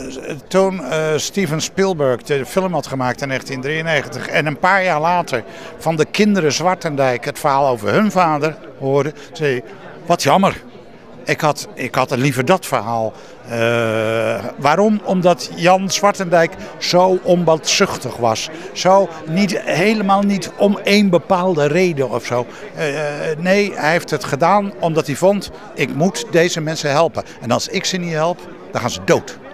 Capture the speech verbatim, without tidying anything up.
toen uh, Steven Spielberg de film had gemaakt in negentien drieënnegentig en een paar jaar later van de kinderen Zwartendijk het verhaal over hun vader hoorde, zei hij, wat jammer. Ik had, ik had liever dat verhaal. Uh, waarom? Omdat Jan Zwartendijk zo onbaatzuchtig was. Zo niet, helemaal niet om één bepaalde reden of zo. Uh, nee, hij heeft het gedaan omdat hij vond, ik moet deze mensen helpen. En als ik ze niet help, dan gaan ze dood.